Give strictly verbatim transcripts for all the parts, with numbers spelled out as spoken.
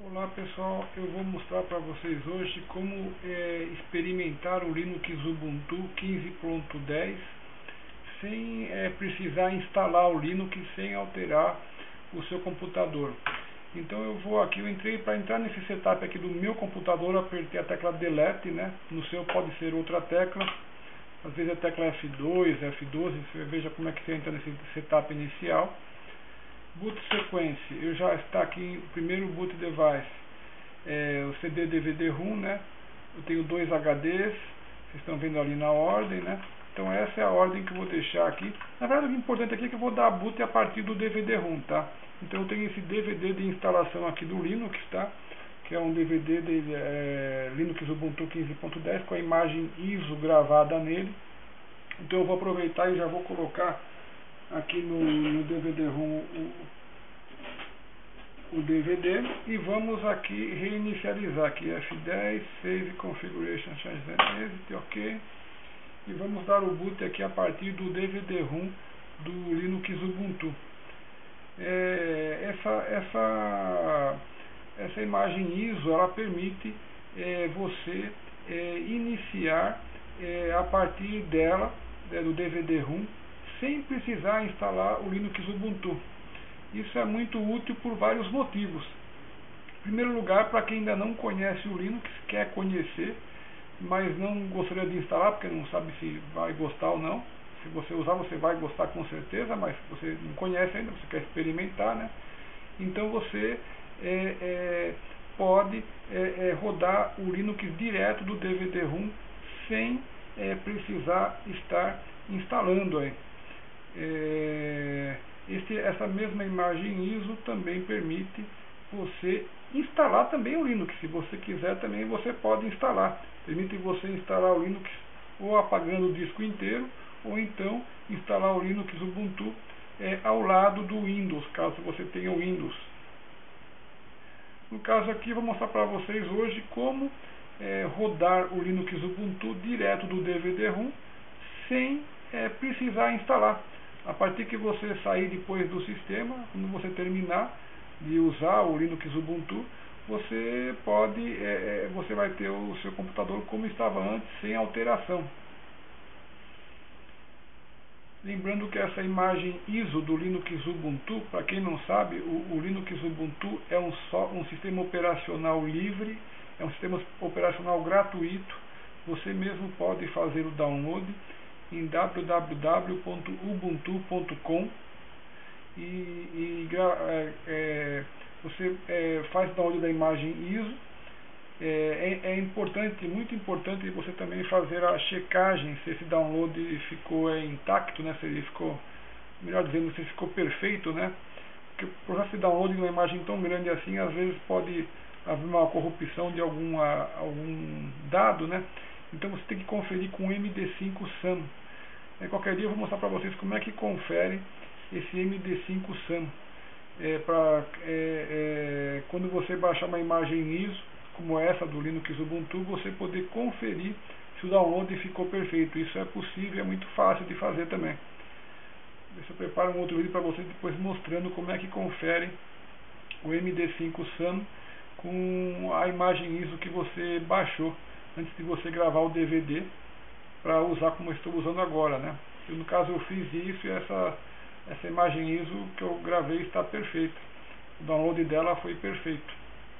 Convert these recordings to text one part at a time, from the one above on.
Olá pessoal, eu vou mostrar para vocês hoje como é, experimentar o Linux Ubuntu quinze ponto dez sem é, precisar instalar o Linux, sem alterar o seu computador. Então eu vou aqui, eu entrei para entrar nesse setup aqui do meu computador, eu apertei a tecla Delete, né? No seu pode ser outra tecla, às vezes é a tecla F dois, F doze, você veja como é que você entra nesse setup inicial. Boot Sequence, eu já está aqui o primeiro boot device, é, o C D D V D ROM, né? Eu tenho dois H Ds, vocês estão vendo ali na ordem, né? Então essa é a ordem que eu vou deixar aqui. Na verdade o importante aqui é que eu vou dar boot a partir do D V D ROM, tá? Então eu tenho esse D V D de instalação aqui do Linux, tá? Que é um D V D de é, Linux Ubuntu quinze ponto dez com a imagem I S O gravada nele. Então eu vou aproveitar e já vou colocar aqui no, no D V D ROM o, o D V D e vamos aqui reinicializar aqui F dez, Save Configuration Change Exit, ok, e vamos dar o boot aqui a partir do D V D ROM do Linux Ubuntu. É, essa, essa, essa imagem I S O ela permite é, você é, iniciar é, a partir dela, é, do D V D ROM, sem precisar instalar o Linux Ubuntu. Isso é muito útil por vários motivos. Em primeiro lugar, para quem ainda não conhece o Linux, quer conhecer, mas não gostaria de instalar porque não sabe se vai gostar ou não. Se você usar, você vai gostar com certeza, mas você não conhece ainda, você quer experimentar, né? Então você é, é, pode é, é, rodar o Linux direto do D V D ROM sem é, precisar estar instalando aí. É, este, essa mesma imagem I S O também permite você instalar também o Linux. Se você quiser também você pode instalar. Permite você instalar o Linux ou apagando o disco inteiro, ou então instalar o Linux Ubuntu é, ao lado do Windows, caso você tenha o Windows. No caso aqui, vou mostrar para vocês hoje como é, rodar o Linux Ubuntu direto do D V D ROM sem é, precisar instalar. A partir que você sair depois do sistema, quando você terminar de usar o Linux Ubuntu, você pode, é, você vai ter o seu computador como estava antes, sem alteração. Lembrando que essa imagem I S O do Linux Ubuntu, para quem não sabe, o, o Linux Ubuntu é um, só, um sistema operacional livre, é um sistema operacional gratuito. Você mesmo pode fazer o download em w w w ponto ubuntu ponto com e, e é, é, você é, faz download da imagem I S O. É, é, é importante, muito importante você também fazer a checagem se esse download ficou é, intacto, né? Se ele ficou, melhor dizendo, se ficou perfeito, né? Porque o processo de download de uma imagem tão grande assim, às vezes pode haver uma corrupção de alguma, algum dado, né? Então você tem que conferir com o M D cinco SAM. É, qualquer dia eu vou mostrar para vocês como é que confere esse M D cinco SAM. É, pra, é, é, quando você baixar uma imagem I S O, como essa do Linux Ubuntu, você poder conferir se o download ficou perfeito. Isso é possível, é muito fácil de fazer também. Eu preparo um outro vídeo para vocês depois mostrando como é que confere o M D cinco SAM com a imagem I S O que você baixou antes de você gravar o D V D para usar como eu estou usando agora, né? Eu, no caso eu fiz isso e essa, essa imagem I S O que eu gravei está perfeita. O download dela foi perfeito.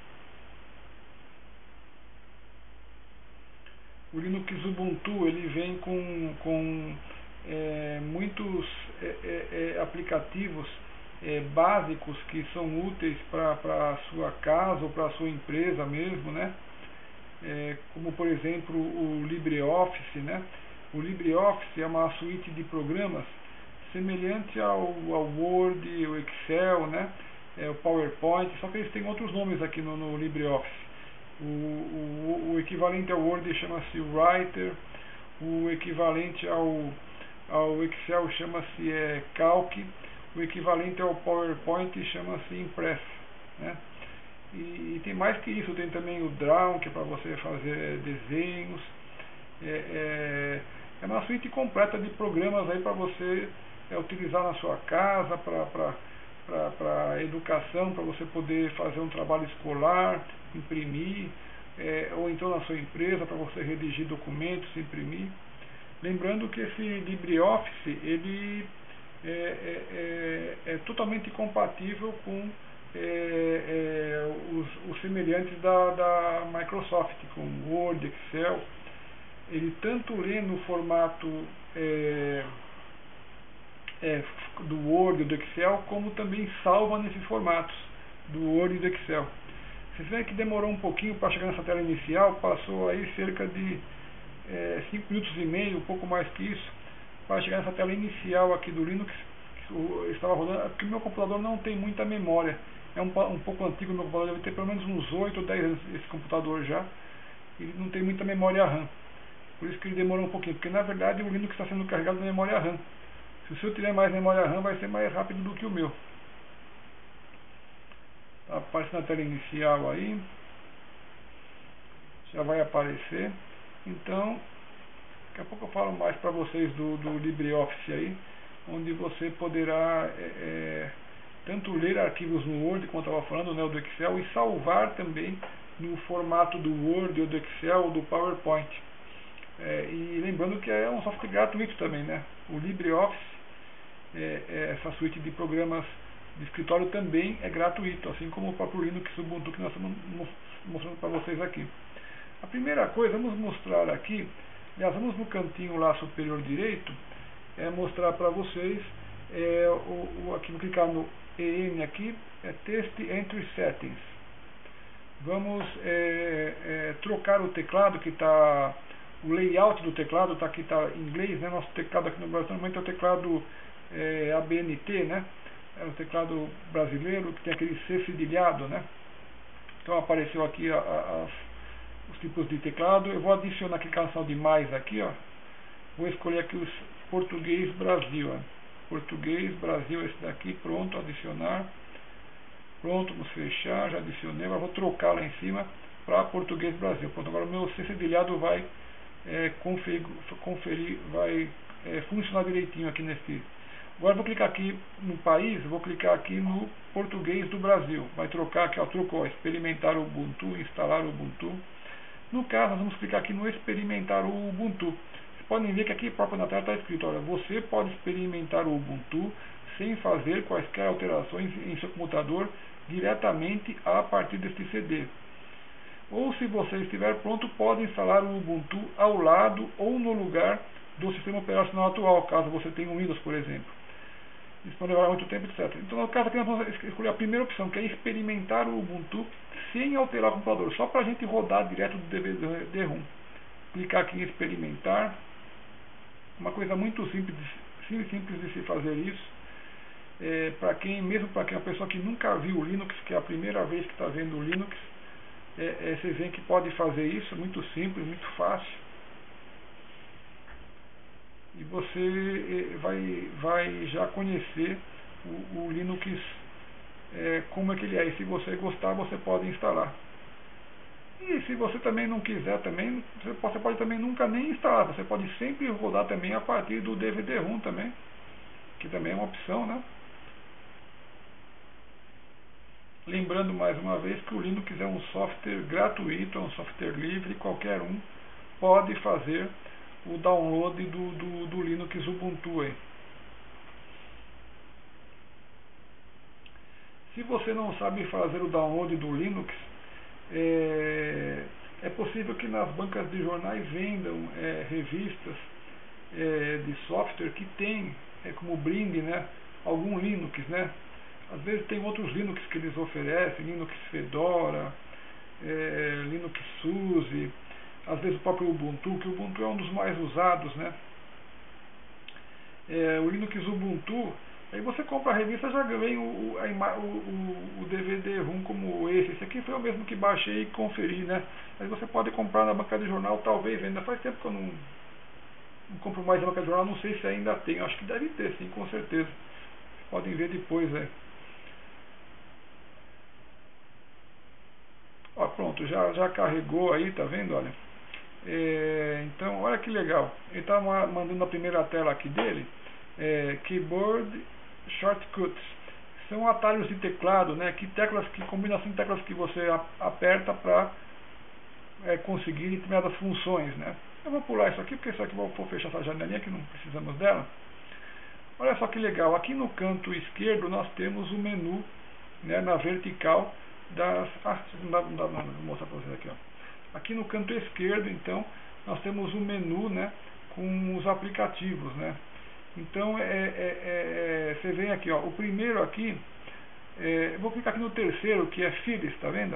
O Linux Ubuntu ele vem com, com é, muitos é, é, aplicativos é, básicos que são úteis para a sua casa ou para a sua empresa mesmo, né? É, como por exemplo o LibreOffice, né? O LibreOffice é uma suíte de programas semelhante ao, ao Word, o Excel, né? É, o PowerPoint, só que eles têm outros nomes aqui no, no LibreOffice. O, o, o equivalente ao Word chama-se Writer, o equivalente ao, ao Excel chama-se é, Calc, o equivalente ao PowerPoint chama-se Impress, né? E, e tem mais que isso, tem também o Draw, que é para você fazer é, desenhos. É, é, é uma suíte completa de programas aí para você é, utilizar na sua casa, para para educação, para você poder fazer um trabalho escolar, imprimir, é, ou então na sua empresa, para você redigir documentos, imprimir. Lembrando que esse LibreOffice, ele é, é, é, é totalmente compatível com é, é, os, os semelhantes da, da Microsoft, como Word, Excel. Ele tanto lê no formato é, é, do Word e do Excel, como também salva nesses formatos do Word e do Excel. Vocês veem que demorou um pouquinho para chegar nessa tela inicial, passou aí cerca de é, cinco minutos e meio, um pouco mais que isso, para chegar nessa tela inicial aqui do Linux, que eu estava rodando, porque o meu computador não tem muita memória, é um, um pouco antigo o meu computador, deve ter pelo menos uns oito ou dez anos esse computador já, e não tem muita memória RAM, por isso que ele demorou um pouquinho, porque na verdade o Linux está sendo carregado na memória RAM. Se o seu tiver mais memória RAM, vai ser mais rápido do que o meu. Tá aparecendo na tela inicial aí, já vai aparecer. Então, daqui a pouco eu falo mais para vocês do, do LibreOffice aí, onde você poderá é, é, tanto ler arquivos no Word, como eu estava falando, né, do Excel, e salvar também no formato do Word, ou do Excel, ou do PowerPoint. É, e lembrando que é um software gratuito também, né? O LibreOffice, é, é, essa suíte de programas de escritório também é gratuito, assim como o próprio Linux Ubuntu que nós estamos mostrando para vocês aqui. A primeira coisa, vamos mostrar aqui, aliás, vamos no cantinho lá superior direito, é mostrar para vocês, é, o, o, aqui vou clicar no E N aqui, é Test Entry Settings. Vamos é, é, trocar o teclado que está, o layout do teclado tá, aqui está em inglês, né? Nosso teclado aqui no Brasil normalmente é o teclado é, A B N T, né? É o teclado brasileiro que tem aquele C cedilhado, né? Então apareceu aqui a, a, as, os tipos de teclado. Eu vou adicionar aqui canção de mais aqui, ó. Vou escolher aqui os Português Brasil, ó. Português Brasil, esse daqui, pronto, adicionar. Pronto, vamos fechar, já adicionei. Agora vou trocar lá em cima para Português Brasil. Pronto, agora o meu C cedilhado vai é, conferir, conferir, vai é, funcionar direitinho aqui nesse. Agora vou clicar aqui no país, vou clicar aqui no Português do Brasil. Vai trocar aqui, ó, trocou, experimentar o Ubuntu, instalar o Ubuntu. No caso, nós vamos clicar aqui no experimentar o Ubuntu. Vocês podem ver que aqui próprio na tela está escrito, olha, você pode experimentar o Ubuntu sem fazer quaisquer alterações em seu computador diretamente a partir deste C D. Ou se você estiver pronto, pode instalar o Ubuntu ao lado ou no lugar do sistema operacional atual, caso você tenha um Windows, por exemplo. Isso pode levar muito tempo, etcétera. Então, no caso aqui, nós vamos escolher a primeira opção, que é experimentar o Ubuntu sem alterar o computador, só para a gente rodar direto do D V D ROM. Clicar aqui em experimentar. Uma coisa muito simples, simples de se fazer isso. É, para quem, mesmo para quem é uma pessoa que nunca viu o Linux, que é a primeira vez que está vendo o Linux, é, é, vocês veem que pode fazer isso, muito simples, muito fácil. E você vai, vai já conhecer o, o Linux, é, como é que ele é. E se você gostar, você pode instalar. E se você também não quiser, também, você pode, você pode também nunca nem instalar. Você pode sempre rodar também a partir do D V D ROM também, que também é uma opção, né? Lembrando mais uma vez que o Linux é um software gratuito, é um software livre, qualquer um pode fazer o download do, do, do Linux Ubuntu aí. Se você não sabe fazer o download do Linux, é, é possível que nas bancas de jornais vendam é, revistas é, de software que tem é, como brinde, né, algum Linux, né? Às vezes tem outros Linux que eles oferecem, Linux Fedora, é, Linux SUSE, às vezes o próprio Ubuntu, que o Ubuntu é um dos mais usados, né? É, o Linux Ubuntu, aí você compra a revista, já vem o, o, a, o, o D V D ROM como esse. Esse aqui foi o mesmo que baixei e conferi, né? Aí você pode comprar na banca de jornal, talvez ainda. Faz tempo que eu não, não compro mais na banca de jornal, não sei se ainda tem. Acho que deve ter, sim, com certeza. Vocês podem ver depois, né? Ó, pronto, já, já carregou aí, tá vendo? Olha. É, então, olha que legal. Ele está mandando a primeira tela aqui dele. É, Keyboard Shortcuts. são atalhos de teclado, né? Que teclas, que combinação de teclas que você aperta para é, conseguir determinadas funções, né? Eu vou pular isso aqui, porque isso aqui vou, vou fechar essa janelinha que não precisamos dela. Olha só que legal, aqui no canto esquerdo nós temos o menu, né, na vertical das... Ah, não dá, não dá, não, vou mostrar para vocês aqui, ó. Aqui no canto esquerdo, então, nós temos o menu, né, com os aplicativos, né. Então, é, é, é, você vem aqui, ó, o primeiro aqui, é, eu vou clicar aqui no terceiro, que é Files, tá vendo?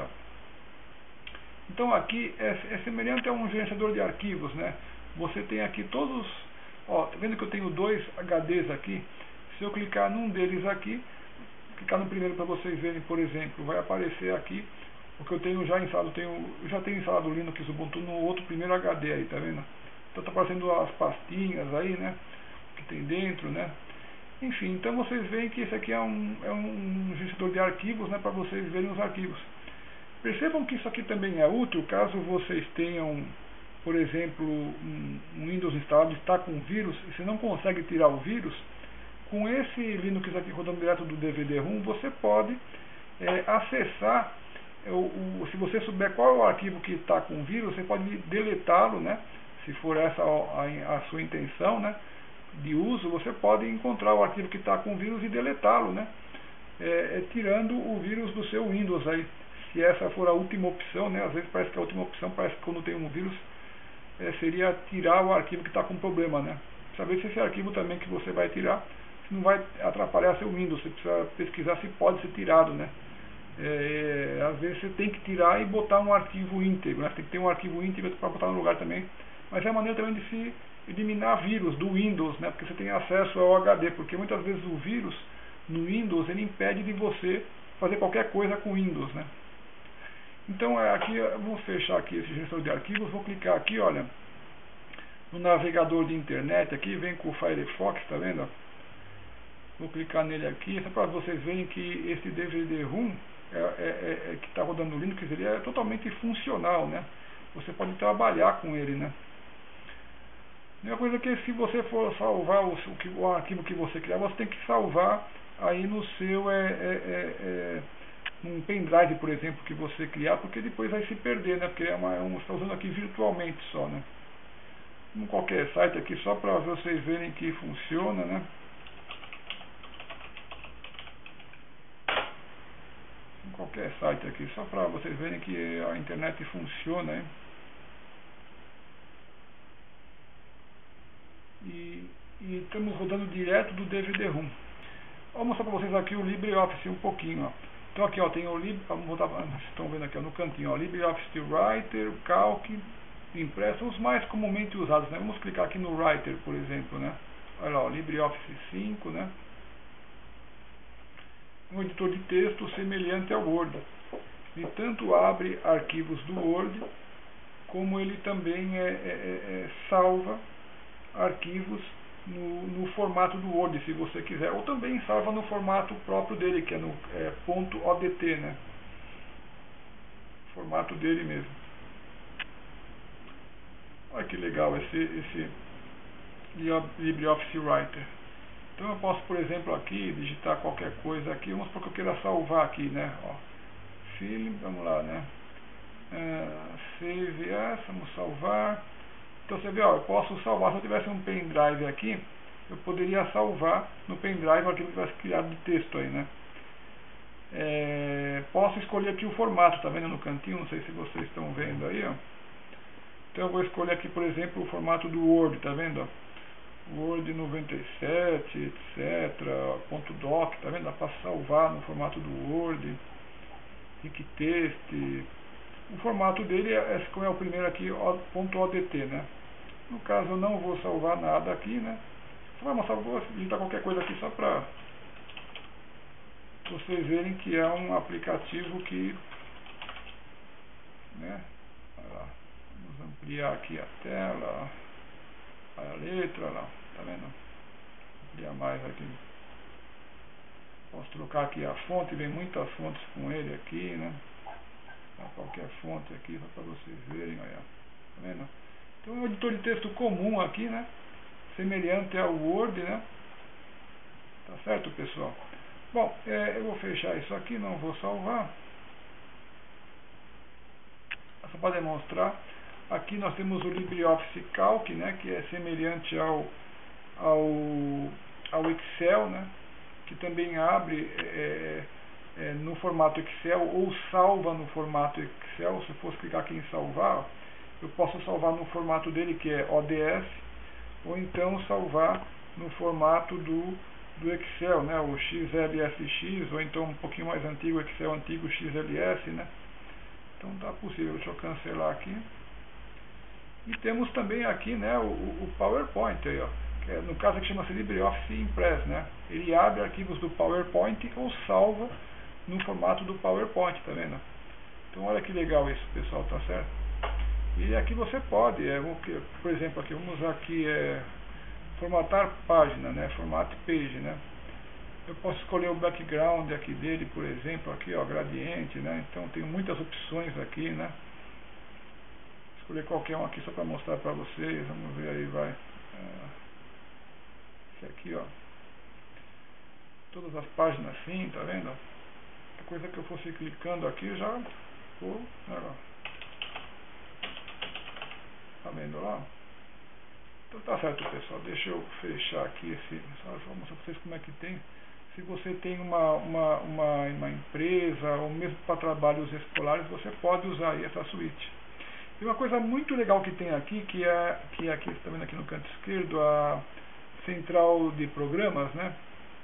Então, aqui é, é semelhante a um gerenciador de arquivos, né. Você tem aqui todos, ó, tá vendo que eu tenho dois H Ds aqui? Se eu clicar num deles aqui, clicar no primeiro para vocês verem, por exemplo, vai aparecer aqui o que eu tenho já instalado. Eu, tenho, eu já tenho instalado o Linux Ubuntu no outro primeiro H D aí, tá vendo? Então tá aparecendo as pastinhas aí, né? Que tem dentro, né? Enfim, então vocês veem que esse aqui é um, é um gerenciador de arquivos, né? Para vocês verem os arquivos. Percebam que isso aqui também é útil caso vocês tenham, por exemplo, um, um Windows instalado, está com vírus, e você não consegue tirar o vírus. Com esse Linux aqui rodando direto do D V D ROM, você pode é, acessar, o, o, se você souber qual é o arquivo que está com vírus, você pode deletá-lo, né? Se for essa a, a sua intenção, né, de uso, você pode encontrar o arquivo que está com vírus e deletá-lo, né? É, é, tirando o vírus do seu Windows aí. Se essa for a última opção, né? Às vezes parece que a última opção, parece que quando tem um vírus, é, seria tirar o arquivo que está com problema, né? Saber se esse arquivo também que você vai tirar não vai atrapalhar seu Windows. Você precisa pesquisar se pode ser tirado, né? É, às vezes você tem que tirar e botar um arquivo íntegro, né? Tem que ter um arquivo íntegro para botar no lugar também. Mas é a maneira também de se eliminar vírus do Windows, né? Porque você tem acesso ao H D, porque muitas vezes o vírus no Windows ele impede de você fazer qualquer coisa com o Windows, né? Então aqui, vamos fechar aqui esse gestor de arquivos, vou clicar aqui, olha, no navegador de internet aqui, vem com o Firefox, tá vendo? Vou clicar nele aqui, só para vocês verem que esse D V D ROM é, é, é, que está rodando no Linux, ele é totalmente funcional, né? Você pode trabalhar com ele, né? A única coisa é que se você for salvar o, o, o arquivo que você criar, você tem que salvar aí no seu é, é, é, é, um pendrive, por exemplo, que você criar, porque depois vai se perder, né? Porque é uma, é uma, você está usando aqui virtualmente só, né? Em qualquer site aqui, só para vocês verem que funciona, né? Em qualquer site aqui, só para vocês verem que a internet funciona, hein? E, e estamos rodando direto do D V D ROM. Vou mostrar para vocês aqui o LibreOffice um pouquinho, ó. Então aqui, ó, tem o Lib, vamos voltar, vocês estão vendo aqui, ó, no cantinho, ó, LibreOffice Writer, Calc, Impresso, os mais comumente usados, né? Vamos clicar aqui no Writer, por exemplo, né? Olha lá, ó, LibreOffice cinco, né? Um editor de texto semelhante ao Word. Ele tanto abre arquivos do Word, como ele também é, é, é, salva arquivos no, no formato do Word, se você quiser, ou também salva no formato próprio dele, que é no é, .odt, né? Formato dele mesmo. Olha que legal esse, esse LibreOffice Writer. Então eu posso, por exemplo, aqui digitar qualquer coisa aqui, vamos supor que eu queira salvar aqui, né? Ó, film, vamos lá, né? Uh, save as, vamos salvar. Então você vê, ó, eu posso salvar, se eu tivesse um pendrive aqui, eu poderia salvar no pendrive aquilo que tivesse criado de texto aí, né? É, posso escolher aqui o formato, tá vendo no cantinho, não sei se vocês estão vendo aí, ó. Então eu vou escolher aqui, por exemplo, o formato do Word, tá vendo, ó? Word noventa e sete, etc, ponto doc, tá vendo? Dá para salvar no formato do Word, Wikitext. O formato dele é, como é o primeiro aqui, .odt, né? No caso eu não vou salvar nada aqui, né? Só vai mostrar, vou digitar qualquer coisa aqui só para vocês verem que é um aplicativo que, né? Olha lá. Vamos ampliar aqui a tela, a letra, lá, tá vendo? Ampliar mais aqui. Posso trocar aqui a fonte, vem muitas fontes com ele aqui, né? Qualquer fonte aqui, só para vocês verem, olha, tá vendo? Então é um editor de texto comum aqui, né? Semelhante ao Word, né? Tá certo, pessoal? Bom, é, eu vou fechar isso aqui, não vou salvar. Só para demonstrar. Aqui nós temos o LibreOffice Calc, né, que é semelhante ao, ao, ao Excel, né, que também abre é, é, no formato Excel ou salva no formato Excel. Se eu fosse clicar aqui em salvar, eu posso salvar no formato dele, que é O D S, ou então salvar no formato do, do Excel, né, o X L S X, ou então um pouquinho mais antigo, Excel antigo X L S, né. Então tá possível. Deixa eu cancelar aqui. E temos também aqui, né, o, o PowerPoint aí, ó, que é, no caso aqui chama-se LibreOffice Impress, né? Ele abre arquivos do PowerPoint ou salva no formato do PowerPoint, tá vendo? Então olha que legal isso, pessoal, tá certo? E aqui você pode, é, por exemplo, aqui vamos usar aqui é, formatar página, né? Format page, né? Eu posso escolher o background aqui dele, por exemplo, aqui, ó, gradiente, né? Então tem muitas opções aqui, né? Escolher qualquer um aqui só para mostrar para vocês. Vamos ver aí, vai. Esse aqui, ó. Todas as páginas assim, tá vendo? A coisa que eu fosse clicando aqui já vou, né, tá vendo lá? Então tá certo, pessoal. Deixa eu fechar aqui esse. Só vou mostrar para vocês como é que tem. Se você tem uma, uma, uma, uma empresa ou mesmo para trabalhos escolares, você pode usar aí essa suíte. E uma coisa muito legal que tem aqui, que é, que é aqui, você está vendo aqui no canto esquerdo, a central de programas, né?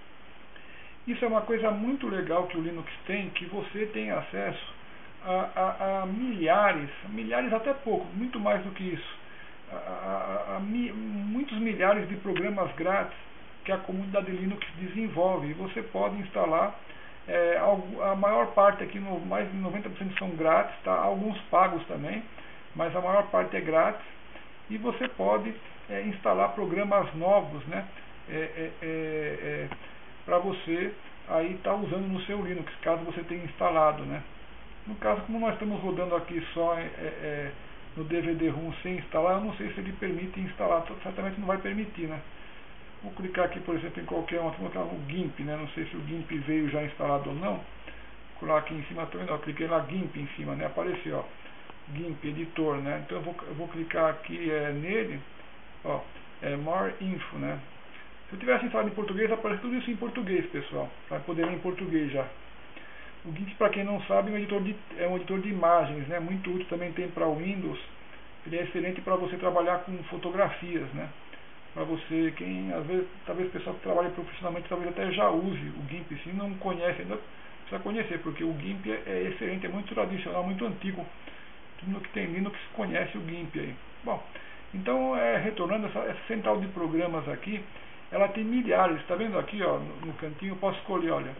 Isso é uma coisa muito legal que o Linux tem, que você tem acesso a, a, a milhares, milhares até pouco, muito mais do que isso, a, a, a, mi, muitos milhares de programas grátis que a comunidade Linux desenvolve. E você pode instalar, é, a maior parte aqui, no, mais de noventa por cento são grátis, tá? Alguns pagos também, mas a maior parte é grátis, e você pode é, instalar programas novos, né, é, é, é, para você aí estar tá usando no seu Linux, caso você tenha instalado, né. No caso, como nós estamos rodando aqui só é, é, no D V D ROM sem instalar, eu não sei se ele permite instalar, certamente não vai permitir, né. Vou clicar aqui, por exemplo, em qualquer um, vou colocar o GIMP, né, não sei se o GIMP veio já instalado ou não. Vou colocar aqui em cima, tá vendo? Eu cliquei lá GIMP em cima, né, apareceu, ó. GIMP, editor, né? Então eu vou, eu vou clicar aqui é, nele, ó, é More Info, né? Se eu tivesse instalado em português, aparece tudo isso em português, pessoal, para poder ler em português já. O GIMP, para quem não sabe, é um editor de, é um editor de imagens, né? Muito útil, também tem para Windows. Ele é excelente para você trabalhar com fotografias, né? Para você, quem, às vezes, talvez o pessoal que trabalha profissionalmente, talvez até já use o GIMP, se não conhece ainda, precisa conhecer, porque o GIMP é, é excelente, é muito tradicional, muito antigo. Todo mundo que tem Linux conhece o GIMP aí. Bom, então, é, retornando, essa, essa central de programas aqui, ela tem milhares, está vendo aqui, ó, no, no cantinho, eu posso escolher, olha,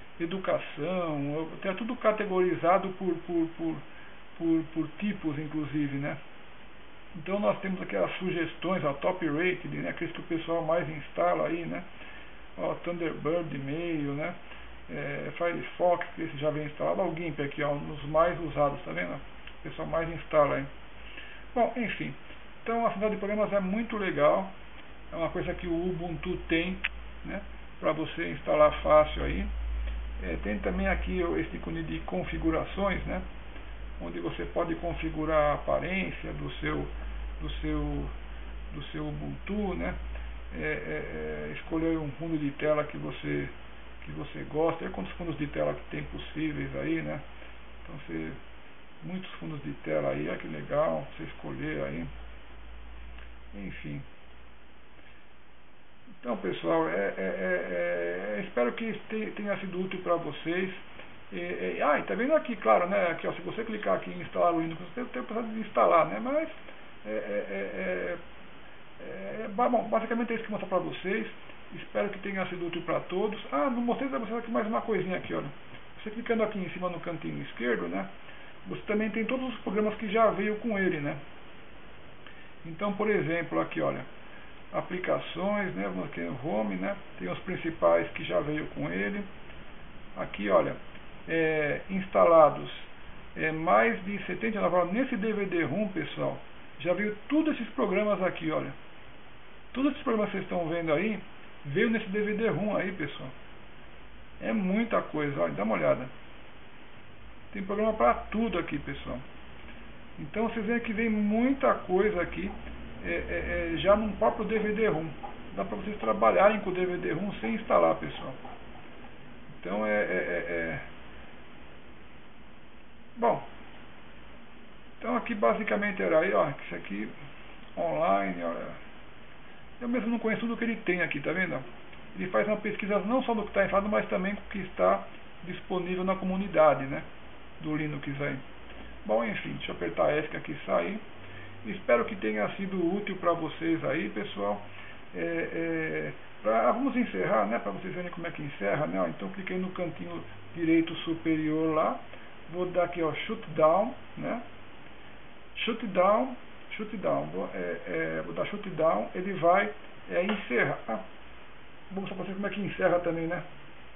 educação, tem tudo categorizado por, por, por, por, por tipos, inclusive, né. Então nós temos aqui as sugestões, a top rated, né, aqueles que o pessoal mais instala aí, né, ó, Thunderbird, e-mail, né, é, Firefox, que esse já vem instalado, ó, o GIMP aqui, ó, nos mais usados, tá vendo? O pessoal mais instala aí. Bom, enfim, então a central de programas é muito legal, é uma coisa que o Ubuntu tem, né, para você instalar fácil aí. É, tem também aqui esse ícone de configurações, né, onde você pode configurar a aparência do seu do seu do seu Ubuntu, né, é, é, é, escolher um fundo de tela que você que você gosta, é quantos fundos de tela que tem possíveis aí, né, então você muitos fundos de tela aí, olha que legal, você escolher aí, enfim. Então, pessoal, é, é, é, é, espero que tenha sido útil para vocês. E, e, ah, e tá vendo aqui, claro, né, aqui, ó, se você clicar aqui em instalar o Windows, você tem que de instalar, né, mas é, é, é, é, bom, basicamente é isso que eu vou mostrar para vocês. Espero que tenha sido útil para todos. Ah, não mostrei para vocês aqui mais uma coisinha aqui, olha. Você clicando aqui em cima no cantinho esquerdo, né, você também tem todos os programas que já veio com ele, né. Então, por exemplo, aqui, olha, aplicações, né, vamos aqui no Home, né, tem os principais que já veio com ele. Aqui, olha, é, instalados é, mais de setenta e nove, nesse D V D ROM, pessoal, já veio todos esses programas aqui, olha. Todos esses programas que vocês estão vendo aí, veio nesse D V D ROM aí, pessoal. É muita coisa, olha, dá uma olhada. Tem programa para tudo aqui, pessoal. Então vocês veem que vem muita coisa aqui é, é, é, já num próprio D V D ROM. Dá para vocês trabalharem com o D V D ROM sem instalar, pessoal. Então é, é, é, é... Bom, então aqui basicamente era aí, ó, isso aqui online, olha. Eu mesmo não conheço tudo que ele tem aqui, tá vendo? Ele faz uma pesquisa não só do que está instalado, mas também com o que está disponível na comunidade, né, do Linux aí. Bom, enfim, deixa eu apertar ESC aqui e sair. Espero que tenha sido útil para vocês aí, pessoal. É, é, pra, vamos encerrar, né, para vocês verem como é que encerra, né? Ó, então cliquei no cantinho direito superior lá. Vou dar aqui, ó, shutdown, né? Shutdown, shutdown. Vou, é, é, vou dar shutdown, ele vai é, encerrar. Ah, vou mostrar para vocês como é que encerra também, né?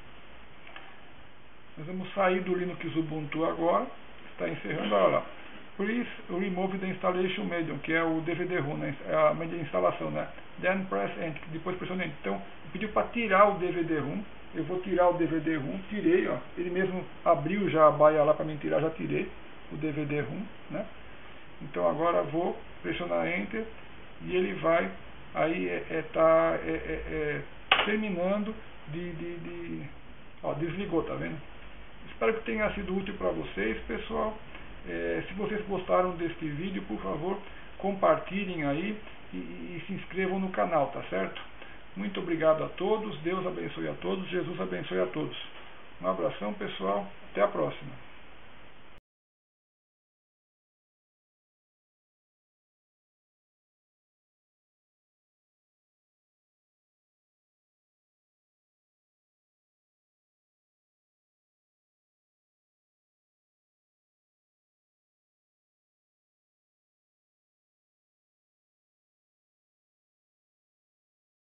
Nós vamos sair do Linux Ubuntu agora. Está encerrando, olha lá. Please remove the installation medium, que é o D V D ROM, né? É a mídia de instalação, né? Then press Enter, depois pressione Enter. Então, pediu para tirar o D V D ROM. Eu vou tirar o D V D ROM, tirei, ó. Ele mesmo abriu já a baia lá para mim tirar, já tirei o D V D ROM, né? Então agora vou pressionar Enter e ele vai aí é, é, tá é, é, é, terminando de, de, de ó, desligou, tá vendo? Espero que tenha sido útil para vocês, pessoal. É, se vocês gostaram deste vídeo, por favor, compartilhem aí e, e se inscrevam no canal, tá certo? Muito obrigado a todos, Deus abençoe a todos, Jesus abençoe a todos. Um abração, pessoal, até a próxima.